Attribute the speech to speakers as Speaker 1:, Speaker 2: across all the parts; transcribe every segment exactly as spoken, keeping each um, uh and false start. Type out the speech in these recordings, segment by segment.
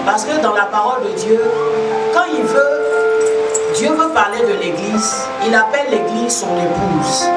Speaker 1: Parce que dans la parole de Dieu, quand il veut, Dieu veut parler de l'église, il appelle l'église son épouse.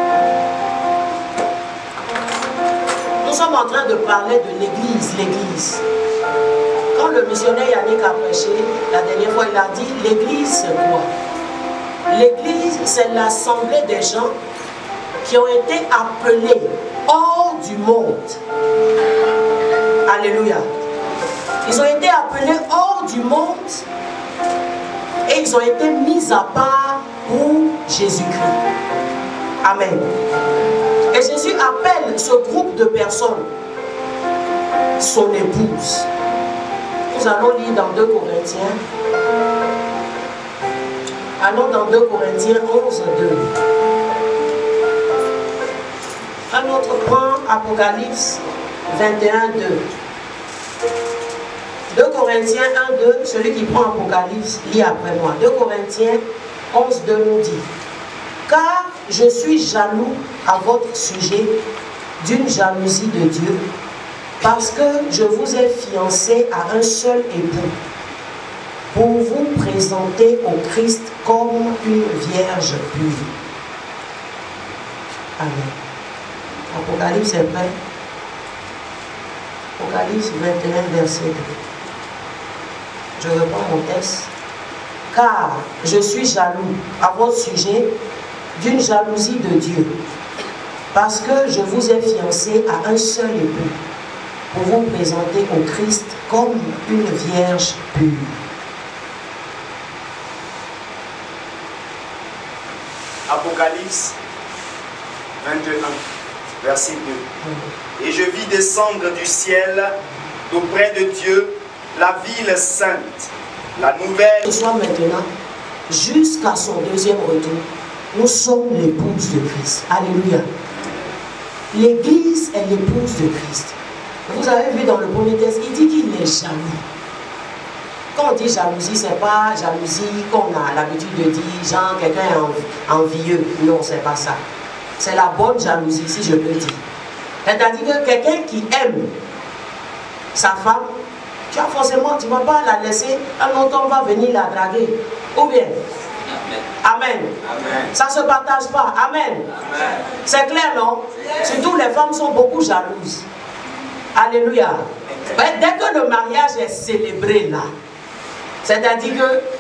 Speaker 1: Nous sommes en train de parler de l'église, l'église. Quand le missionnaire Yannick a prêché, la dernière fois, il a dit, l'église c'est quoi? L'église, c'est l'assemblée des gens qui ont été appelés hors du monde. Alléluia. Ils ont été appelés hors du monde et ils ont été mis à part pour Jésus-Christ. Amen. Et Jésus appelle ce groupe de personnes son épouse. Nous allons lire dans deux Corinthiens. Allons dans deux Corinthiens onze, deux. Un autre point, Apocalypse vingt et un, deux. deux Corinthiens un, deux, celui qui prend Apocalypse, lit après moi. deux Corinthiens onze, deux nous dit: car je suis jaloux à votre sujet d'une jalousie de Dieu, parce que je vous ai fiancé à un seul époux, pour vous présenter au Christ comme une vierge pure. Amen. Apocalypse est prêt. Apocalypse vingt et un, verset deux. Je reprends mon texte. Car je suis jaloux à votre sujet d'une jalousie de Dieu, parce que je vous ai fiancé à un seul époux, pour vous présenter au Christ comme une vierge pure.
Speaker 2: Apocalypse vingt et un, verset deux. Et je vis descendre du ciel, d'auprès de Dieu, la ville sainte, la nouvelle...
Speaker 1: Que ce soit maintenant, jusqu'à son deuxième retour, nous sommes l'épouse de Christ. Alléluia. L'église est l'épouse de Christ. Vous avez vu dans le premier texte, il dit qu'il est jaloux. Quand on dit jalousie, ce n'est pas jalousie qu'on a l'habitude de dire, genre quelqu'un est envieux. Non, ce n'est pas ça. C'est la bonne jalousie, si je peux dire. C'est-à-dire que quelqu'un qui aime sa femme, tu as forcément, tu ne vas pas la laisser, un autre homme va venir la draguer. Ou bien? Amen. Amen. Amen. Ça ne se partage pas. Amen. Amen. C'est clair, non? Yes. Surtout les femmes sont beaucoup jalouses. Alléluia. Mais dès que le mariage est célébré là, c'est-à-dire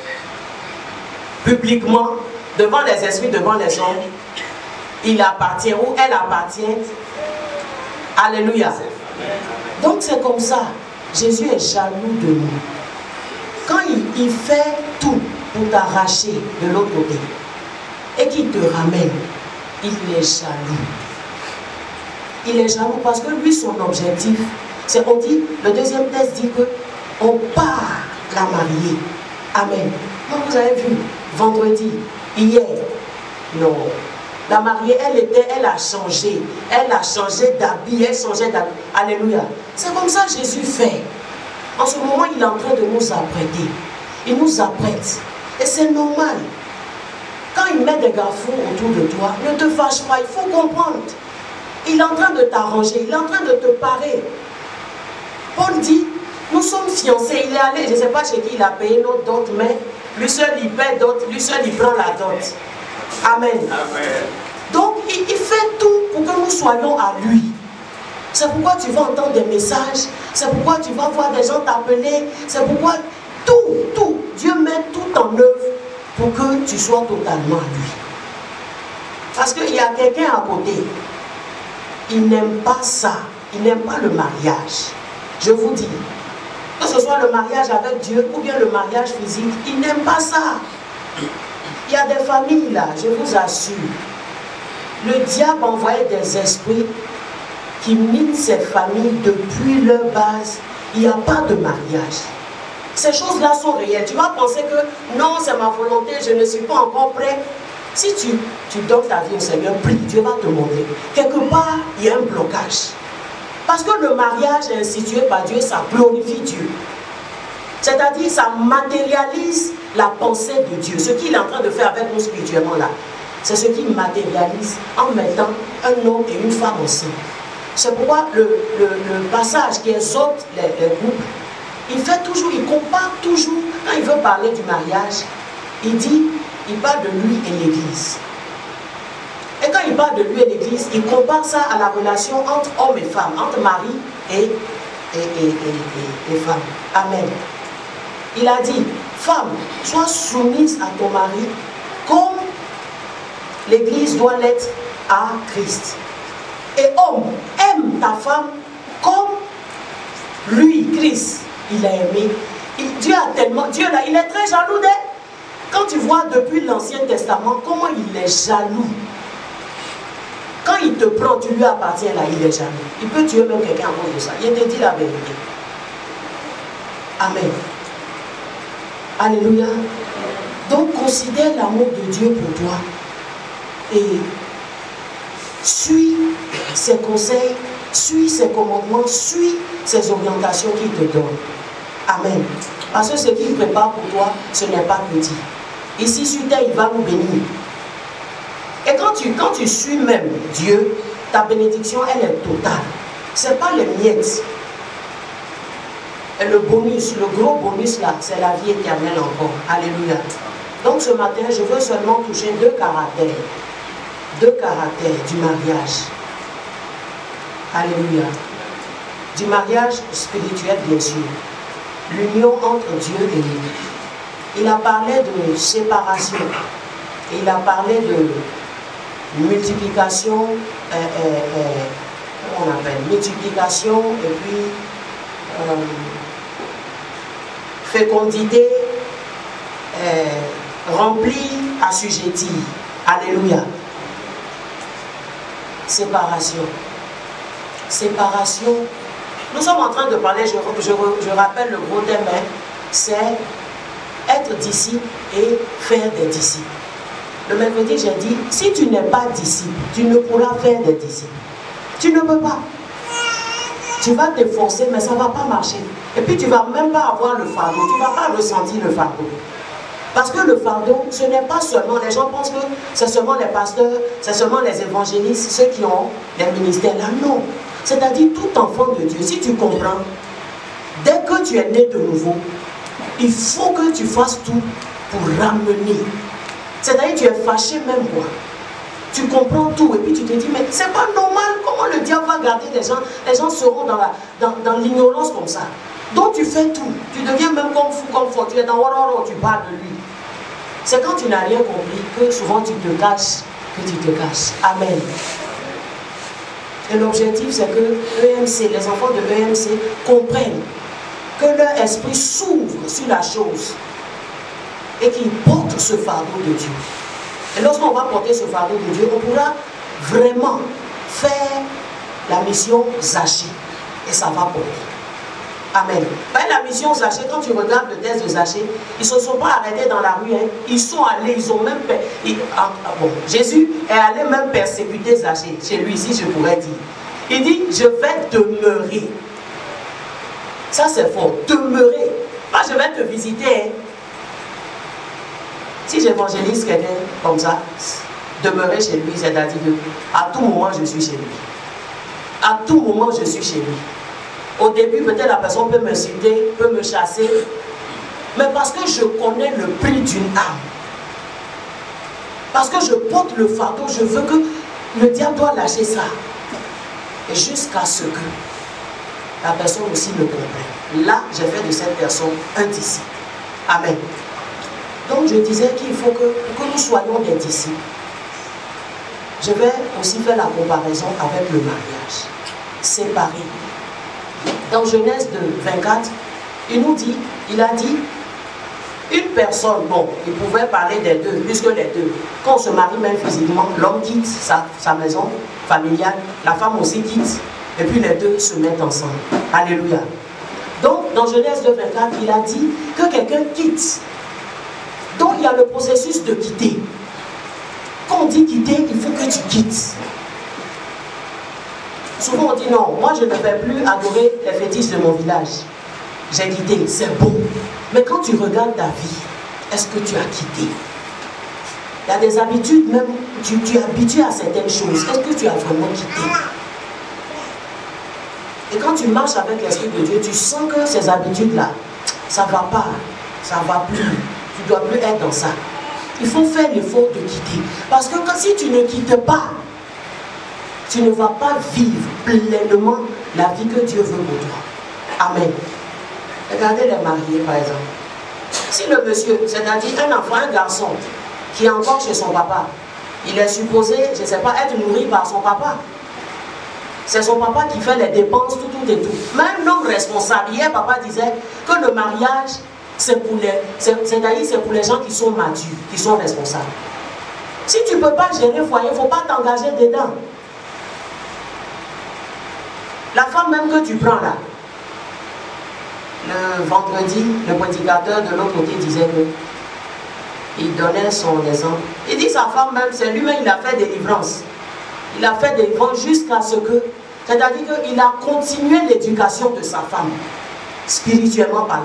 Speaker 1: que publiquement, devant les esprits, devant les hommes, il appartient ou elle appartient. Alléluia. Donc c'est comme ça. Jésus est jaloux de nous. Quand il, il fait tout pour t'arracher de l'autre côté et qu'il te ramène, il est jaloux. Il est jaloux parce que lui, son objectif, c'est qu'on dit, le deuxième texte dit que on part la marier. Amen. Donc vous avez vu, vendredi, hier, non. La mariée, elle était, elle a changé. Elle a changé d'habit, elle changeait d'habit. Alléluia. C'est comme ça que Jésus fait. En ce moment, il est en train de nous apprêter. Il nous apprête. Et c'est normal. Quand il met des garçons autour de toi, ne te fâche pas, il faut comprendre. Il est en train de t'arranger, il est en train de te parer. Paul dit, nous sommes fiancés. Il est allé, je ne sais pas chez qui il a payé notre dot, mais lui seul il paie dot, lui seul il prend la dot. Amen. Amen. Donc il, il fait tout pour que nous soyons à lui. C'est pourquoi tu vas entendre des messages, c'est pourquoi tu vas voir des gens t'appeler, c'est pourquoi tout, tout, Dieu met tout en œuvre pour que tu sois totalement à lui. Parce qu'il y a quelqu'un à côté, il n'aime pas ça, il n'aime pas le mariage. Je vous dis, que ce soit le mariage avec Dieu ou bien le mariage physique, il n'aime pas ça. Il y a des familles là, je vous assure, le diable envoyait des esprits qui minent ces familles depuis leur base. Il n'y a pas de mariage. Ces choses-là sont réelles. Tu vas penser que non, c'est ma volonté, je ne suis pas encore prêt. Si tu, tu donnes ta vie au Seigneur, prie, Dieu va te montrer. Quelque part, il y a un blocage. Parce que le mariage est institué par Dieu, ça glorifie Dieu. C'est-à-dire, ça matérialise la pensée de Dieu. Ce qu'il est en train de faire avec nous spirituellement là, c'est ce qu'il matérialise en mettant un homme et une femme ensemble. C'est pourquoi le, le, le passage qui exhorte les, les groupes, il fait toujours, il compare toujours, quand il veut parler du mariage, il dit, il parle de lui et l'église. Et quand il parle de lui et l'église, il compare ça à la relation entre hommes et femmes, entre mari et, et, et, et, et, et femme. Amen. Il a dit, femme, sois soumise à ton mari comme l'église doit l'être à Christ. Et homme, aime ta femme comme lui, Christ, il a aimé. Il, Dieu a tellement, Dieu là, il est très jaloux d'elle. Quand tu vois depuis l'Ancien Testament, comment il est jaloux. Quand il te prend, tu lui appartiens là, il est jaloux. Il peut tuer même quelqu'un à cause de ça. Il te dit la vérité. Amen. Alléluia. Donc considère l'amour de Dieu pour toi. Et suis ses conseils, suis ses commandements, suis ses orientations qu'il te donne. Amen. Parce que ce qu'il prépare pour toi, ce n'est pas petit. Ici sur terre, il va nous bénir. Et quand tu, quand tu suis même Dieu, ta bénédiction, elle est totale. Ce n'est pas les miettes. Et le bonus, le gros bonus là, c'est la vie éternelle encore. Alléluia. Donc ce matin, je veux seulement toucher deux caractères. Deux caractères du mariage. Alléluia. Du mariage spirituel, bien sûr. L'union entre Dieu et l'Église. Il a parlé de séparation. Il a parlé de multiplication, euh, euh, euh, comment on appelle, multiplication et puis euh, fécondité, euh, remplie, assujettie. Alléluia. Séparation. Séparation. Nous sommes en train de parler, je, je, je rappelle le gros thème, c'est être disciple et faire des disciples. Le mercredi, j'ai dit, si tu n'es pas disciple, tu ne pourras faire des disciples. Tu ne peux pas. Tu vas t'efforcer, mais ça ne va pas marcher. Et puis tu ne vas même pas avoir le fardeau, tu ne vas pas ressentir le fardeau. Parce que le fardeau, ce n'est pas seulement, les gens pensent que c'est seulement les pasteurs, c'est seulement les évangélistes, ceux qui ont les ministères là. Non. C'est-à-dire tout enfant de Dieu, si tu comprends, dès que tu es né de nouveau, il faut que tu fasses tout pour ramener. C'est-à-dire tu es fâché même quoi. Tu comprends tout et puis tu te dis, mais c'est pas normal, comment le diable va garder les gens, les gens seront dans la, dans, dans l'ignorance comme ça. Donc tu fais tout, tu deviens même comme fou, comme fort, tu es dans Waroro, tu parles de lui. C'est quand tu n'as rien compris que souvent tu te caches, que tu te caches. Amen. Et l'objectif c'est que E M C, les enfants de E M C comprennent que leur esprit s'ouvre sur la chose et qu'ils portent ce fardeau de Dieu. Et lorsqu'on va porter ce fardeau de Dieu, on pourra vraiment faire la mission Zaché. Et ça va porter. Amen. Ben, la mission Zaché, quand tu regardes le texte de Zaché, ils ne se sont pas arrêtés dans la rue. Hein. Ils sont allés, ils ont même... Ils, ah, ah, bon, Jésus est allé même persécuter Zaché. Chez lui, ici, je pourrais dire. Il dit, je vais demeurer. Ça, c'est fort. Demeurer. Pas je vais te visiter. Hein. Si j'évangélise quelqu'un comme ça, demeurer chez lui, c'est-à-dire qu'à tout moment, je suis chez lui. À tout moment, je suis chez lui. Au début, peut-être la personne peut m'insulter, peut me chasser, mais parce que je connais le prix d'une âme. Parce que je porte le fardeau, je veux que le diable doit lâcher ça. Et jusqu'à ce que la personne aussi me comprenne. Là, j'ai fait de cette personne un disciple. Amen. Donc je disais qu'il faut que, que nous soyons des disciples. Je vais aussi faire la comparaison avec le mariage. Séparé. Dans Genèse vingt-quatre, il nous dit, il a dit, une personne, bon, il pouvait parler des deux, puisque les deux, quand on se marie même physiquement, l'homme quitte sa, sa maison familiale, la femme aussi quitte, et puis les deux se mettent ensemble. Alléluia. Donc, dans Genèse vingt-quatre, il a dit que quelqu'un quitte. Donc, il y a le processus de quitter. Quand on dit quitter, il faut que tu quittes. Souvent, on dit non, moi je ne vais plus adorer les fétiches de mon village. J'ai quitté, c'est bon. Mais quand tu regardes ta vie, est-ce que tu as quitté? Il y a des habitudes, même, tu, tu es habitué à certaines choses. Est-ce que tu as vraiment quitté? Et quand tu marches avec l'Esprit de Dieu, tu sens que ces habitudes-là, ça ne va pas, ça ne va plus, tu ne dois plus être dans ça. Il faut faire l'effort de quitter. Parce que quand, si tu ne quittes pas, tu ne vas pas vivre pleinement la vie que Dieu veut pour toi. Amen. Regardez les mariés par exemple. Si le monsieur, c'est-à-dire un enfant, un garçon, qui est encore chez son papa, il est supposé, je ne sais pas, être nourri par son papa. C'est son papa qui fait les dépenses, tout, tout et tout. Même l'homme responsable, hier papa disait que le mariage, c'est pour les, c'est-à-dire c'est pour les gens qui sont matures, qui sont responsables. Si tu ne peux pas gérer le foyer, il ne faut pas t'engager dedans. La femme même que tu prends là, le vendredi, le prédicateur de l'autre côté disait que il donnait son exemple. Il dit sa femme même, c'est lui-même, il a fait des délivrances. Il a fait des délivrances jusqu'à ce que, c'est-à-dire qu'il a continué l'éducation de sa femme, spirituellement parlant.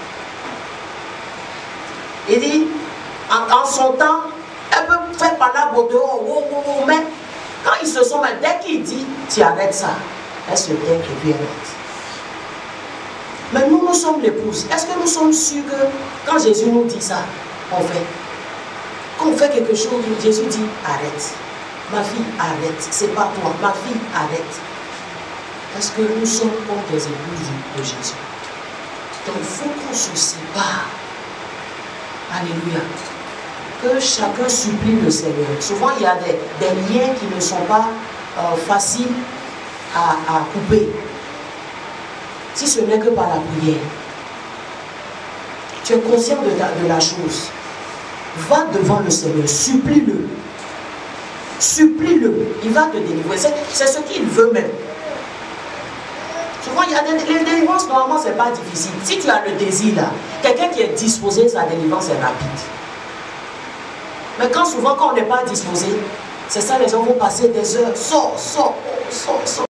Speaker 1: Il dit, en, en son temps, elle peut faire par là au dehors, oh, oh, oh, mais quand ils se sont mal, dès qu'il dit, tu arrêtes ça, elle se tait et puis elle arrête. Mais nous, nous sommes l'épouses. Est-ce que nous sommes sûrs que quand Jésus nous dit ça, on fait? Quand on fait quelque chose, Jésus dit, arrête. Ma fille, arrête. C'est pas toi. Ma fille, arrête. Est-ce que nous sommes comme des épouses de Jésus? Donc il faut qu'on se sépare. Alléluia. Que chacun supplie le Seigneur. Souvent, il y a des, des liens qui ne sont pas euh, faciles à, à couper. Si ce n'est que par la prière. Tu es conscient de, ta, de la chose. Va devant le Seigneur, supplie-le. Supplie-le. Il va te délivrer. C'est ce qu'il veut même. Souvent, il y a des, les délivrances, normalement, ce n'est pas difficile. Si tu as le désir là, quelqu'un qui est disposé, sa délivrance est rapide. Mais quand souvent, quand on n'est pas disposé, c'est ça, les gens vont passer des heures. Sors, sors, sors, sors.